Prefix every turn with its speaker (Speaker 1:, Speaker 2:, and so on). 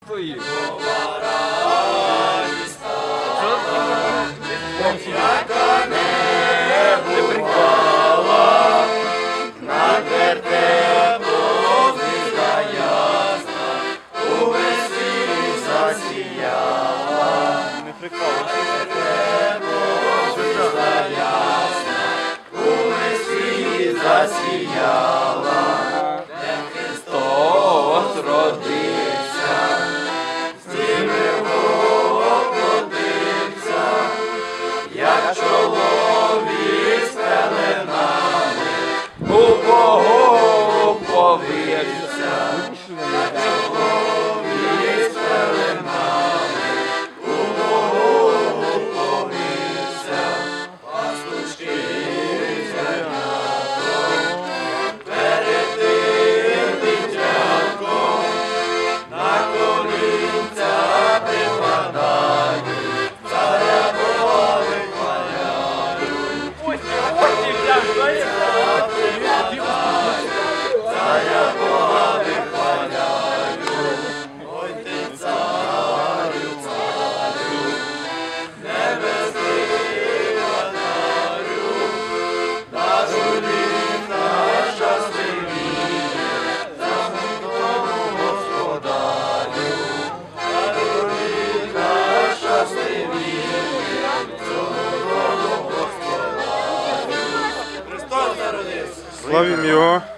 Speaker 1: Твої.
Speaker 2: Засіяла, де Христос родився, стіни водився, як чоловік з пеленами, у Богу повівся, як чоловік з пеленами, у Богу повівся, пастушки.
Speaker 3: Славім Його!